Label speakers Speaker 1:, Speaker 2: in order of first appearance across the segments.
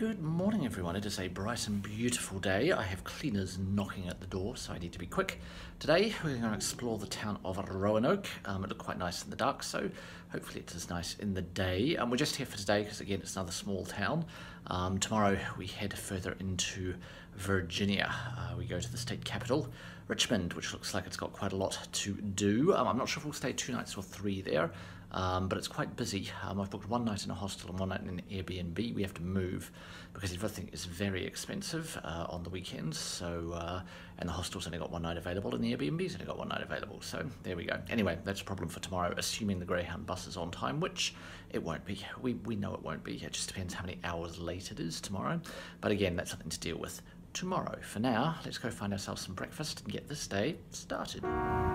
Speaker 1: Good morning everyone. It is a bright and beautiful day. I have cleaners knocking at the door, so I need to be quick. Today we're going to explore the town of Roanoke. It looked quite nice in the dark, so hopefully it's as nice in the day. We're just here for today because again it's another small town. Tomorrow we head further into Virginia. We go to the state capital, Richmond, which looks like it's got quite a lot to do. I'm not sure if we'll stay 2 nights or 3 there. But it's quite busy. I've booked 1 night in a hostel and 1 night in an Airbnb. We have to move because everything is very expensive on the weekends. So, and the hostel's only got 1 night available and the Airbnb's only got 1 night available. So there we go. Anyway, that's a problem for tomorrow, assuming the Greyhound bus is on time, which it won't be. We know it won't be. It just depends how many hours late it is tomorrow. But again, that's something to deal with tomorrow. For now, let's go find ourselves some breakfast and get this day started.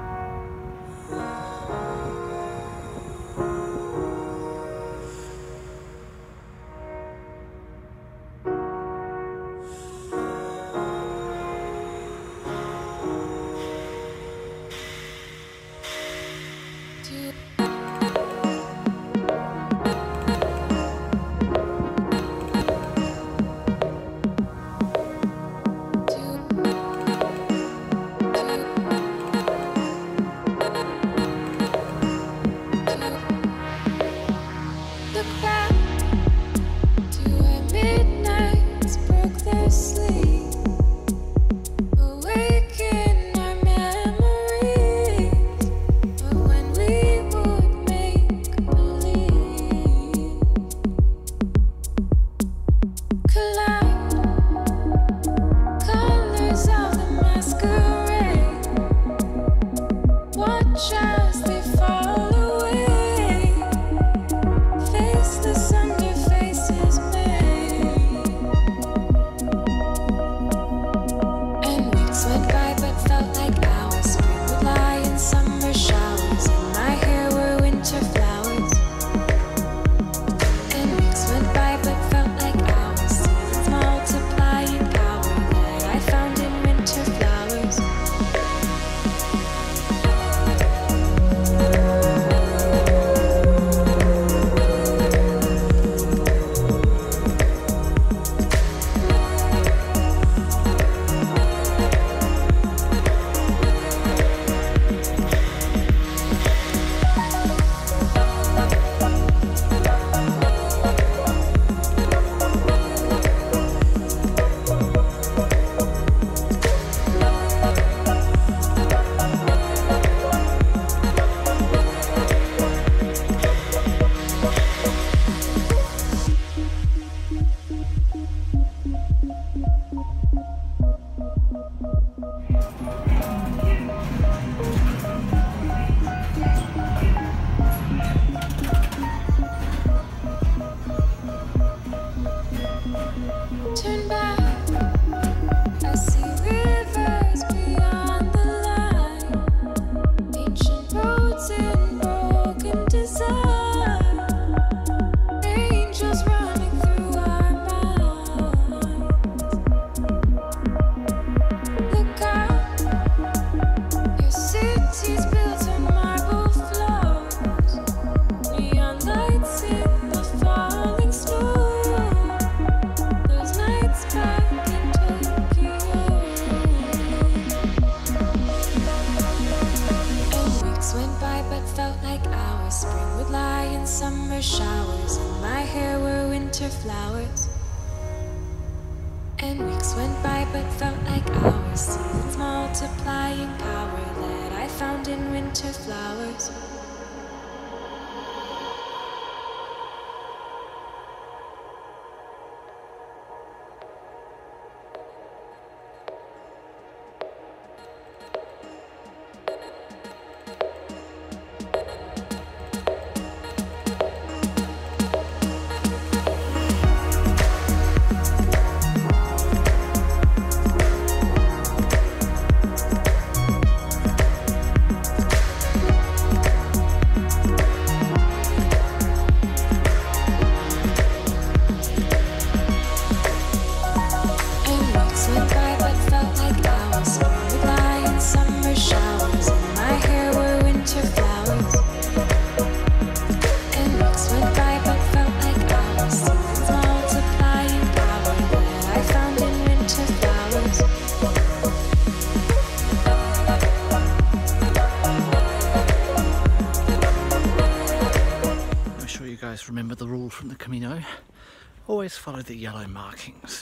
Speaker 2: Showers in my hair were winter flowers, and weeks went by but felt like hours. Seasons multiplying power that I found in winter flowers.
Speaker 1: Always follow the yellow markings.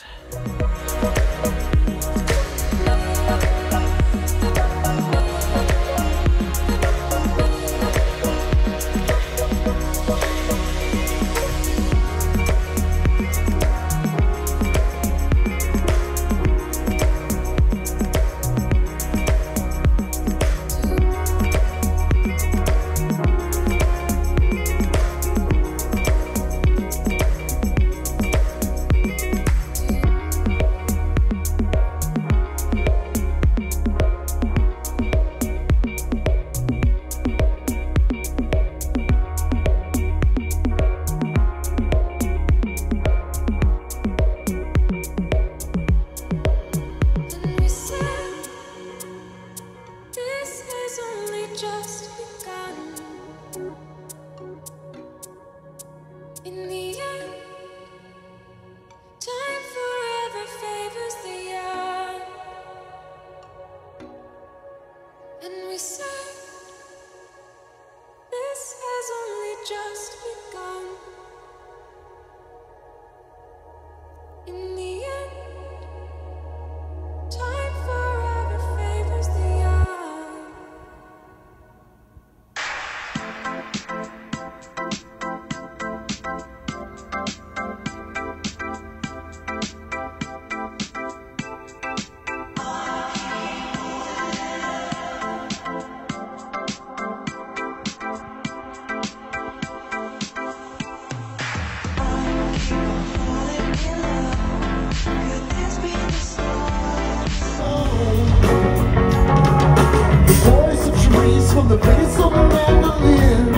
Speaker 3: From the place of a mandolin,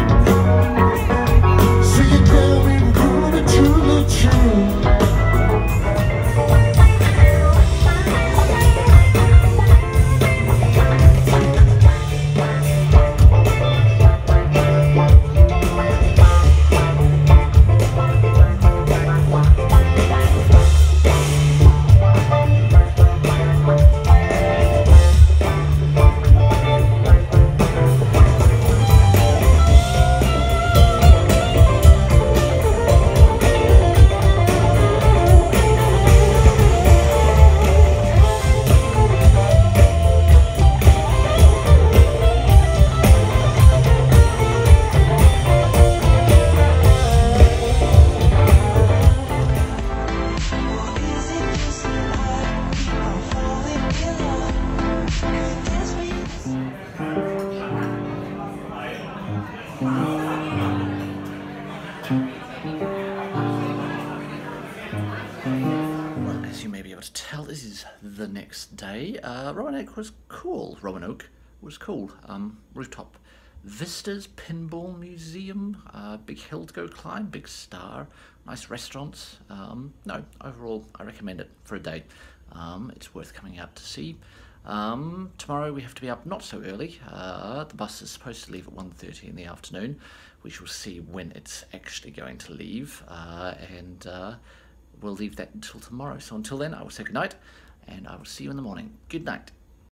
Speaker 3: so you tell me we're grooving to the tune.
Speaker 1: Well, as you may be able to tell, this is the next day. Roanoke was cool. Rooftop vistas, pinball museum, big hill to go climb, big star, nice restaurants. No, overall, I recommend it for a day. It's worth coming out to see. Tomorrow we have to be up not so early. The bus is supposed to leave at 1:30 in the afternoon. We shall see when it's actually going to leave, and we'll leave that until tomorrow. So until then, I will say good night, and I will see you in the morning. Good night.